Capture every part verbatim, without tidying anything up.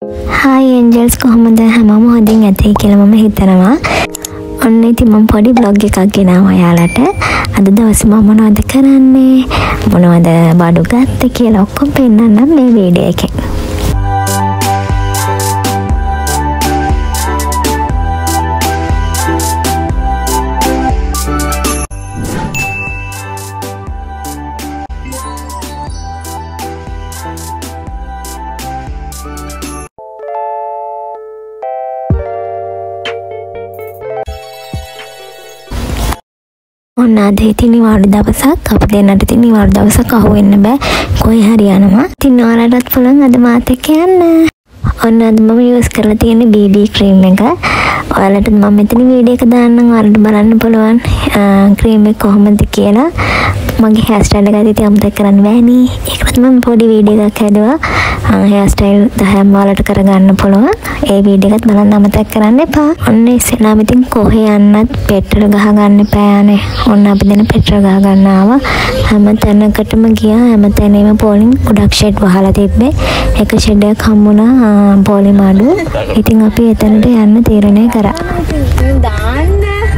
Hi angels, කොහොමද හැමෝම හොඳින් ඇතේ කියලා මම හිතනවා. ඔන්න ඉතින් මම පොඩි vlog එකක් ගෙනාවා ඔයාලට. අද දවසේ මම මොනවද කරන්නේ, මොනවද බඩු ගත්තේ කියලා ඔක්කොම පෙන්නන්නම් මේ වීඩියෝ එකෙන්. ඔන්න අද ඉතින් නිවාඩු දවසක්. අපි දෙන්නට ඉතින් නිවාඩු දවසක් අහුවෙන්න බෑ. කොහේ හරි යනවා. ඉතින් ඔයාලටත් පුළුවන් අද මාත් එක්ක යන්න. ඔන්න අද මම යූස් කරලා තියෙන්නේ බී බී ක්‍රීම් එක. ඔයාලට මම මෙතන වීඩියෝ එක දාන්නම්. ඔයාලට බලන්න පුළුවන් ක්‍රීම් එක කොහොමද කියලා. මගේ හේර් ස්ටයිල් එක ඉතින් අමතක කරන්න බෑනේ. ඒකට මම පොඩි වීඩියෝ එකක් හැදුවා. හේර් ස්ටයිල් දහයක්ම ඔයාලට කරගන්න පුළුවන්. ඒ වීඩියෝ එකත් බලන්න අමතක කරන්න එපා. ඔන්න ඉස්සෙල්ලාම ඉතින් කොහේ යන්නත් පෙට්‍රල් ගහ ගන්න එපානේ. ඔන්න අපි දෙන පෙට්‍රල් ගහ ගන්න ආවා. හැම තැනකටම ගියා. හැම තැනම පොලින් ගොඩක් ෂෙඩ් වහලා තිබ්බේ. එක ෂෙඩ් එකක් හම්බුණා පොලිම අඩු. ඉතින් අපි එතනට යන්න තීරණය කරා. දාන්න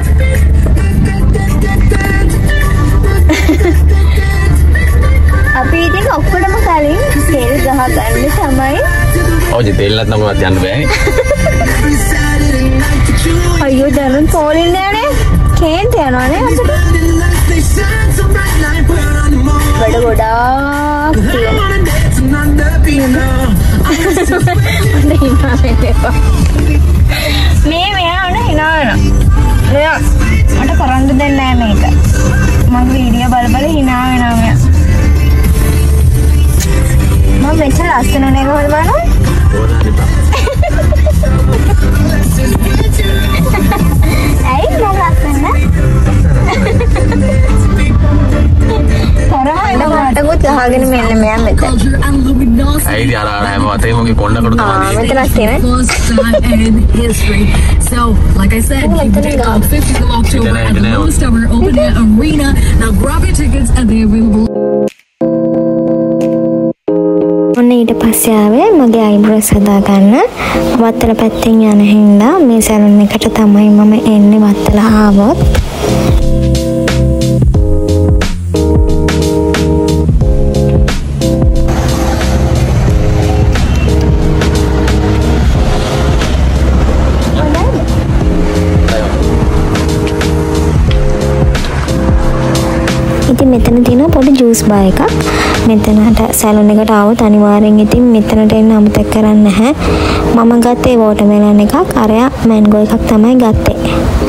අපි ඉතින් ඔක්කොටම කලින් තෙල් ගහ ගන්න තමයි. ඔය තෙල්ලත් නමවත් යන්න බෑනේ. අයියෝ දැනුන් පොලින් නෑනේ. කේන්ට යනවානේ අපිට. වැඩ ගොඩාක් තියෙනවා. මේ මෙයා උන හිනාවන. මෙයා මට කරන්න දෙන්නේ නෑ මේක. මම වීඩියෝ බල බල හිනා වෙනවා මෙයා. මම මෙච්චර ලස්සන නේ කොහොමද බලන්න? ඇයි මම ලස්සන නෑ? කරා මට කොත් ගහගෙන මෙන්න මෙයා මෙතන. ඇයි අර අර හැම වතේ මොකේ කොණ්ඩකට තමයි. ආ මෙතනක් තියෙන. So, like I said, keep the date on fifteenth of October at the lowest ever open air arena. Now grab your tickets and they're available. ඔන්න ඊට පස්සේ ආවේ මගේ අයිබ්‍රෝස් හදා ගන්න. වත්තල පැත්තෙන් යන හින්දා මේ සැලුන් එකට තමයි මම එන්නේ වත්තල ආවොත්. ඉතින් මෙතන තියෙන පොඩි ජූස් බාර් එකක්. මෙතනට සැලුන් එකට ආවොත් අනිවාර්යෙන් ඉතින් මෙතනට එන්න අමතක කරන්නේ නැහැ. මම ගත්තේ වෝටර්මෙලන් එකක්, අරයා මැන්ගෝ එකක් තමයි ගත්තේ.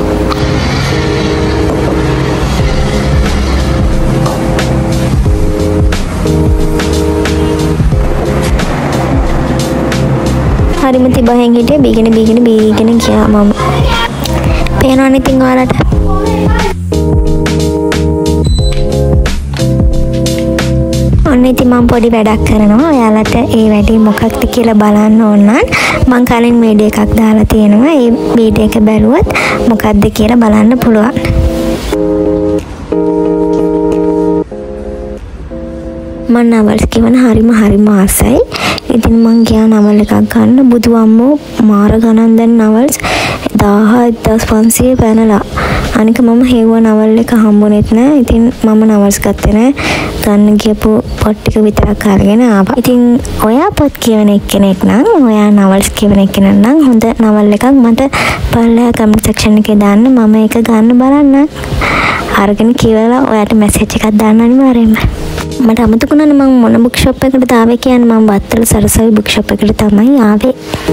හරිම තිබහෙන් හිටියේ බීගෙන බීගෙන බීගෙන ගියා මම. පේනවනේ ඉතින් ඔයාලට. ඔන්න ඉතින් මම පොඩි වැඩක් කරනවා. ඔයාලට ඒ වැඩේ මොකක්ද කියලා බලන්න ඕන නම් මම කලින් වීඩියෝ එකක් දාලා තියෙනවා. ඒ වීඩියෝ එක බැලුවොත් මොකක්ද කියලා බලන්න පුළුවන්. මම නවල්ස් කියවන හරිම හරිම ආසයි. ඉතින් මං ගියා නවල් එකක් ගන්න. බුදු අම්මෝ මාර ගණන් දැන් නවල්ස් දහස් පන්සිය පැනලා. අනික මම හෙව්ව නවල් එක හම්බුනේත් නෑ. ඉතින් මම නවල්ස් ගත්තේ නෑ. ගන්න ගියපු පොත් ටික විතරක් අරගෙන ආවා. ඉතින් ඔයා පොත් කියවන එක්කෙනෙක් නම්, ඔයා නවල්ස් කියවන එක්කෙනෙක් නම් හොඳ නවල් එකක් මට පල්ලෙහා කමෙන්ට් සෙක්ෂන් එකේ දාන්න. මම ඒක ගන්න බලන්න. අරගෙන කියවලා ඔයාට මැසේජ් එකක් දාන්න අනිවාර්යයෙන්ම. මට අමතකුණා මම මොන බුක් ෂොප් එකකටද ආවේ කියන්නේ. මම වත්තල සරසවි බුක් ෂොප් එකට තමයි ආවේ.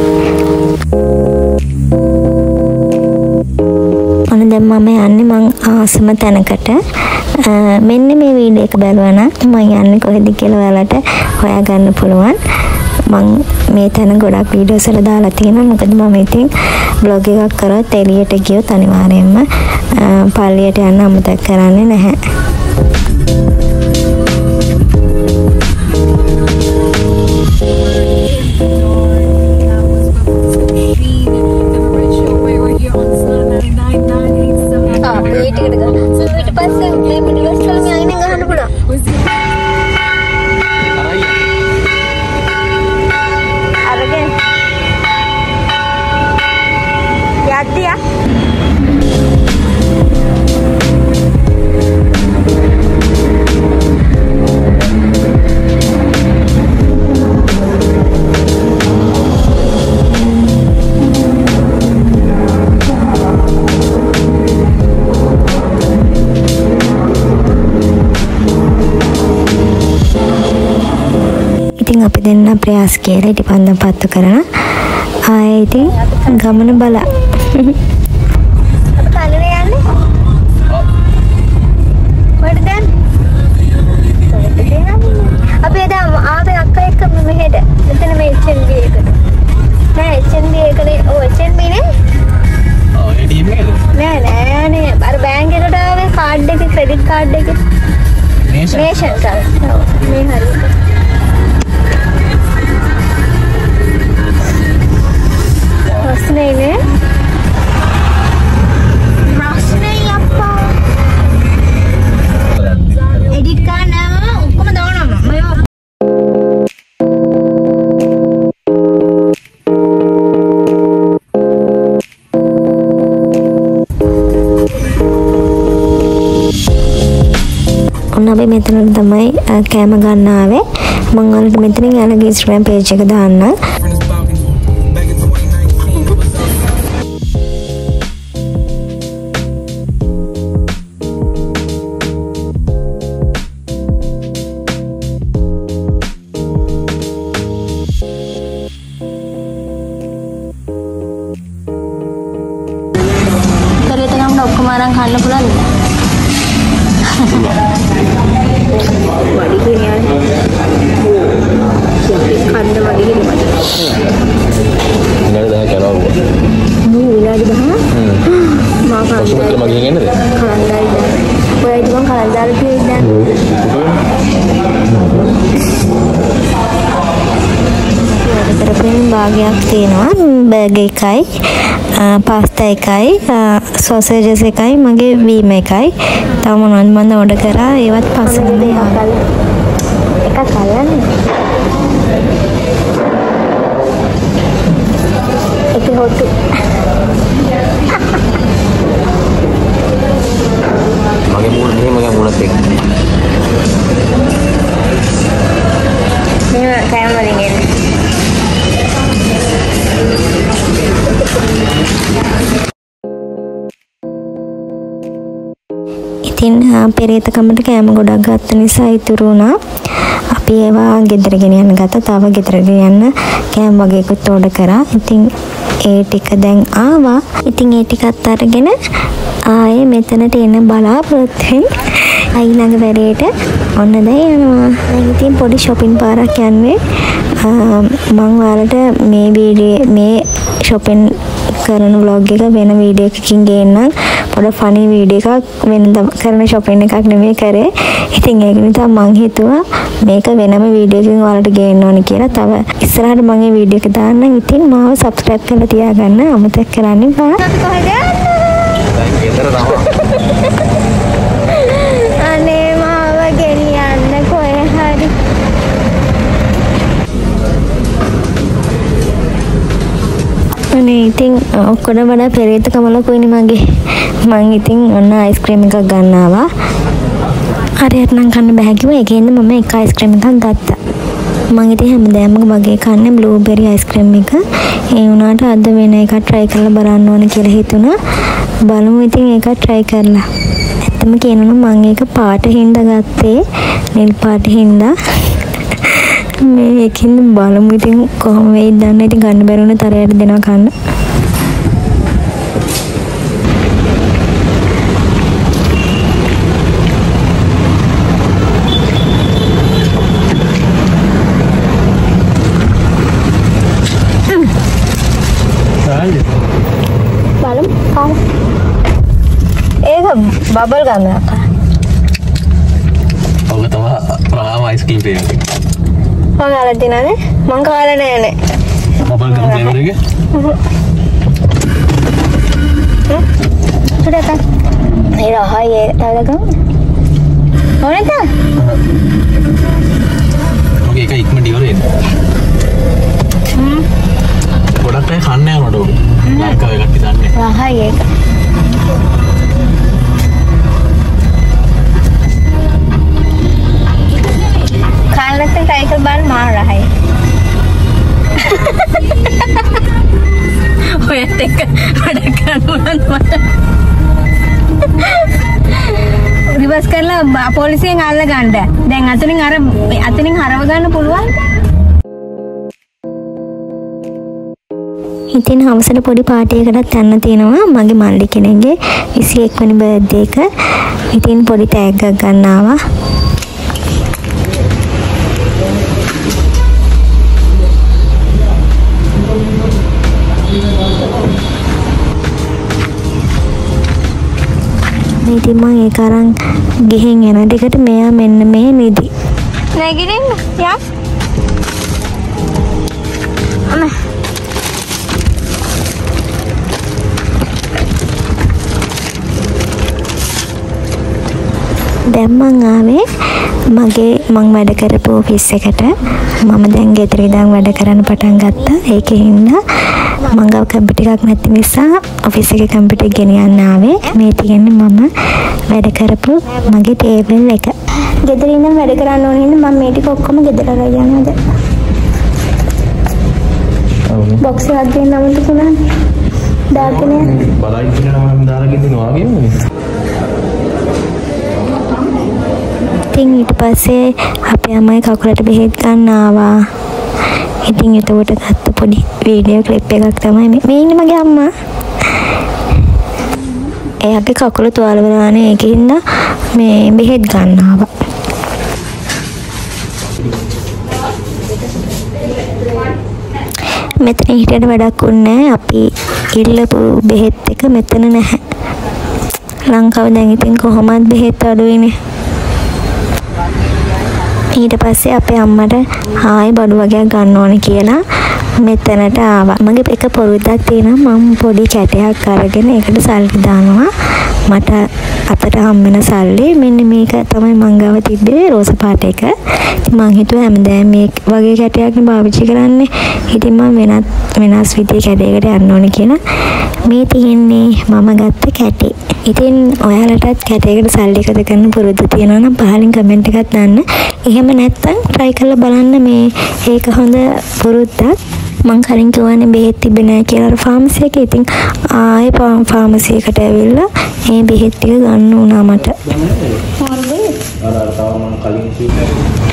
ඔන්න දැන් මම යන්නේ මං ආසම තැනකට. මෙන්න මේ වීඩියෝ එක බලුවා නම් මම යන්නේ කොහෙද කියලා ඔයාලට හොයාගන්න පුළුවන්. මං මේ තැන ගොඩක් වීඩියෝස් වල දාලා තියෙනවා. මොකද මම ඉතින් බ්ලොග් එකක් කරොත් එළියට ගියොත් අනිවාර්යයෙන්ම පල්ලියට යන්න අමතක කරන්නේ නැහැ. දෙන්න ප්‍රයාස කියලා ඉටි පන්දම් පත්තු කරන ආයේ ඉතින් ගමන බලා අපි කලනේ යන්නේ කොහෙද දැන් අපි එදා ආවේ අක්කා එක්ක මෙහෙට මෙතන මේ H and B එකට නෑ H and B එකනේ ඔව් H and B නේ ඔව් ඒ ටීම් එකද නෑ නෑ නේ අර බැංක් එකට ආවේ කාඩ් එකේ ක්‍රෙඩිට් කාඩ් එකේ නේෂන් නේෂන් කාඩ් ඔව් මේ හරි රස්නේ නේ රස්නේ අප්පා එඩිට් කාඩ් නෑ ඔක්කොම දානවා මම අපි මෙතනට තමයි කෑම ගන්න ආවේ මම ඔයාලට මෙතනින් යාළුවගේ Instagram page එක දාන්න පෙරේත ගමන ඔක්කොම අරන් කන්න පුළුවන්ද Wadi kirian, kanda wadi kiri wadi. Enggak ada kalau. Ini bila di bawah. Makan. Masuk ke lagi ini deh. Kalendar itu. Boleh juga kalendar itu dan. Terpilih bagian තියෙනවා බර්ගර් එකයි pasta එකයි සෝසේජස් එකයි මගේ වීම එකයි තව මොනවද මම ඕඩර් කරා ඒවත් පස්සෙන්ම යාවල එකක් කලන්නේ ඒක හොටු මගේ මූණ මේ මගේ මූණත් එක්ක මේ කෑම වලින් එන්නේ ඉතින් පෙරේත කමට කෑම ගොඩක් ගත්ත නිසා ඉතුරු වුණා. අපි ඒවා ගෙදර ගෙනියන්න ගත්තා. තව ගෙදර ගෙනියන්න කෑම වගේකුත් ඕඩර් කරා. ඉතින් ඒ ටික දැන් ආවා. ඉතින් ඒ ටිකත් අරගෙන ආයේ මෙතනට එන බලාපොරොත්තුෙන් ඊළඟ වැඩේට ඔන්න දැන් යනවා. දැන් ඉතින් පොඩි shopping පාරක් යන්නේ. මම ඔයාලට මේ වීඩියෝ මේ shopping කරන vlog එක වෙන වීඩියෝ එකකින් ගේන්නම්. පොඩ ෆනි වීඩියෝ එකක් වෙනද කරන shopping එකක් නෙමෙයි කරේ. ඉතින් ඒක නිසා මං හිතුවා මේක වෙනම වීඩියෝ එකකින් ඔයාලට ගේන්න ඕනේ කියලා. තව ඉස්සරහට මම මේ වීඩියෝ එක දාන්නම්. ඉතින් මාව subscribe කරලා තියාගන්න අමතක කරන්න එපා. අපි කොහෙද යන්නේ? ගෙදර තමයි. අනේ මාව ගෙනියන්න කොහෙ හරි. අනේ ඉතින් ඔක්කොම වඩා පෙරේත කමල කොයිනේ මගේ. මං ඉතින් ඔන්න අයිස්ක්‍රීම් එකක් ගන්න ආවා. හරියට නම් කන්න බෑ කිව්වා. ඒකෙන්ද මම එක අයිස්ක්‍රීම් එකක් ගත්තා. මං ඉතින් හැමදාම මගේ කන්නේ බ්ලූබෙරි අයිස්ක්‍රීම් එක. ඒ වුණාට අද වෙන එකක් try කරලා බලන්න ඕන කියලා හිතුණා. බලමු ඉතින් ඒක try කරලා. ඇත්තම කියනනම් මං ඒක පාට හින්දා ගත්තේ. නිල් පාට හින්දා. මේ එකකින් බලමු ඉතින් කොහොම වෙයිද දන්නේ. ඉතින් ගන්න බැරුණ තරයට දෙනවා කන්න. බලමු කාම ඒක බබල් ගන්න අක්කා. ඔක තමයි ප්‍රාම අයිස්ක්‍රීම් පේන්නේ. මම කාලා දිනනේ මං කාලා නෑ නේ. බබල් ගම් ෆ්ලේවර් එක. හ්ම්. සුදක. ඒ රහයි තාලගම්. ඕනෙද? ඔක එක ඉක්මනට ඉවරයි. හ්ම්. ගොඩක් අය කන්නේ නැහැ නඩෝ. ලංකාවේ කට්ටිය දන්නේ. රහයි ඒක. කාලෙත් සයිකල් බාල් මාර රහයි. ඔයත් එක්ක වැඩ කරනවද මට? රිවර්ස් කරලා පොලිසියෙන් අල්ල ගන්න. දැන් අතනින් අර අතනින් හරව ගන්න පුළුවන්. ඉතින් හවසට පොඩි පාටියකටත් යන්න තියෙනවා මගේ මල්ලි කෙනෙක්ගේ විසි එක් වෙනි බර්ත්ඩේ එක. ඉතින් පොඩි ටැග් එකක් ගන්න ආවා. මේ ඉතින් මම ඒක අරන් ගිහින් එන දෙකට මෙයා මෙන්න මේ නිදි. නැගිටින්න යක්. අනේ දැන් මං ආවේ මගේ මං වැඩ කරපු ඔෆිස් එකට. මම දැන් ගෙදර ඉඳන් වැඩ කරන්න පටන් ගත්තා. ඒකෙන් මං ගාව කම්පියුටර් එකක් නැති නිසා ඔෆිස් එකේ කම්පියුටර් ගෙනියන්න ආවේ. මේ තියෙන්නේ මම වැඩ කරපු මගේ ටේබල් එක. ගෙදර ඉඳන් වැඩ කරන්න ඕනේ හින්දා මම මේ ටික ඔක්කොම ගෙදර අරන් යනවා දැන්. බොක්ස් එකක් දෙන්න අමතකුණා. දාගෙන බලයි කියනවා මම දාලා දෙනවා වගේම. ඉතින් ඊට පස්සේ අපේ අම්මයි කකුලට බෙහෙත් ගන්න ආවා. ඉතින් එතකොට ගත්ත පොඩි වීඩියෝ ක්ලිප් එකක් තමයි මේ. මේ ඉන්නේ මගේ අම්මා. එයාගේ කකුල තුවාල වෙලානේ ඒකින්ද මේ බෙහෙත් ගන්න ආවා. මෙතන හිටියට වැඩක් උන්නේ අපි ඉල්ලපු බෙහෙත් එක මෙතන නැහැ. ලංකාව දැන් ඉතින් කොහොමද බෙහෙත් අඩුයිනේ. ඊට පස්සේ අපේ අම්මට ආයි බඩු වගේක් ගන්න ඕනේ කියලා මෙතනට ආවා. මගේ එක පොරුද්දක් තියෙනවා මම පොඩි කැටයක් අරගෙන ඒකට සල්ලි දානවා. මට අතට හම් වෙන සල්ලි මෙන්න මේක තමයි මං ගාව තිබ්බේ රෝස පාට එක. ඉතින් මං හිතුවා හැමදාම මේ වගේ කැටයක් නේ පාවිච්චි කරන්නේ. ඉතින් මම වෙනත් වෙනස් විදිහේ කැටයකට යන්න ඕනේ කියලා මේ තියෙන්නේ මම ගත්ත කැටේ. ඉතින් ඔයාලටත් කැටයකට සල්ලි එකතු කරන්න පුරුදු තියෙනවා නම් පහලින් කමෙන්ට් එකක් දාන්න. එහෙම නැත්නම් try කරලා බලන්න මේ ඒක හොඳ පුරුද්දක්. මං කලින් කියවනේ බෙහෙත් තිබ්බේ නැහැ කියලා අර ෆාමසි එකේ. ඉතින් ආයේ ෆාමසි එකට ඇවිල්ලා මේ බෙහෙත් ටික ගන්න උනා මට. හරිද? අර අර තව මම කලින් කිව්වා.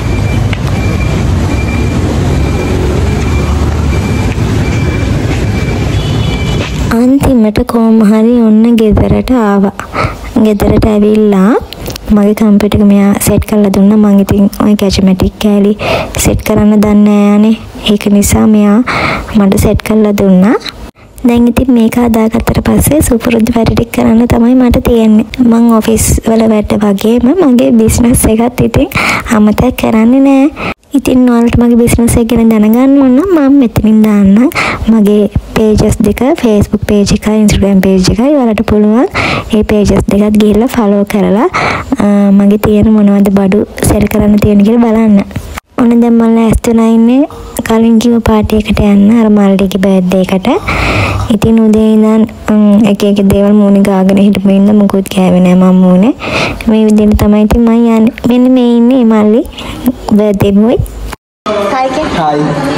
අන්තිමට කොහොම හරි ඔන්න ගෙදරට ආවා. ගෙදරට ඇවිල්ලා මගේ කම්පියුටර් එක මෙයා සෙට් කරලා දුන්නා. මම ඉතින් ওই කැචමැටික් කෑලි සෙට් කරන්න දන්නේ නෑනේ. ඒක නිසා මෙයා මට සෙට් කරලා දුන්නා. දැන් ඉතින් මේක හදාගත්තට පස්සේ සුපුරුදු වැඩ ටික කරන්න තමයි මට තියෙන්නේ. මම ඔෆිස් වල වැඩ වගේම මගේ බිස්නස් එකත් ඉතින් අමතක කරන්නේ නෑ. ඉතින් ඔයාලට මගේ බිස්නස් එක ගැන දැනගන්න ඕන නම් මම මෙතනින් දාන්නම්. මගේ pages දෙක Facebook page එකයි Instagram page එකයි. ඔයාලට පුළුවන් මේ pages දෙකත් ගිහිල්ලා follow කරලා මගේ තියෙන මොනවද බඩු sell කරන්න තියෙන කියලා බලන්න. ඔන්න දැන් මම last වෙලා ඉන්නේ කලින් කිව්ව පාටි එකට යන්න අර මල්ලිගේ බර්ත්ඩේ එකට. ඉතින් උදේ ඉඳන් එක එක දේවල් මූණේ ගාගෙන හිටපු ඉඳන් මුකුත් කෑවේ නෑ මම මූණේ. මේ විදිහට තමයි ඉතින් මම යන්නේ. මෙන්න මේ ඉන්නේ මල්ලි birthday boy. Hi ke? Hi.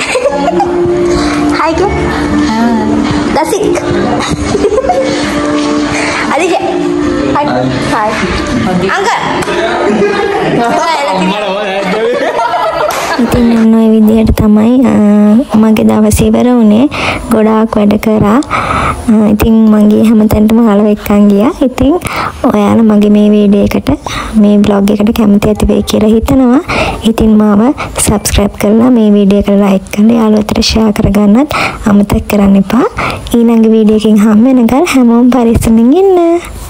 Hi ke? Dasik. Adija. Hi. Hi. Angkat. ඉතින් ඔන්න ඔය විදිහට තමයි මගේ දවස් ඉවර වුණේ. ගොඩාක් වැඩ කරා. ඉතින් මගේ හැමතැනටම අහලා එක්කන් ගියා. ඉතින් ඔයාලා මගේ මේ වීඩියෝ එකට මේ බ්ලොග් එකට කැමති ඇති වෙයි කියලා හිතනවා. ඉතින් මාව subscribe කරලා මේ වීඩියෝ එකට like කරලා යාළුවෝට share කරගන්නත් අමතක කරන්න එපා. ඊළඟ වීඩියෝ එකකින් හම්බ වෙනකල් හැමෝම පරිස්සමින් ඉන්න.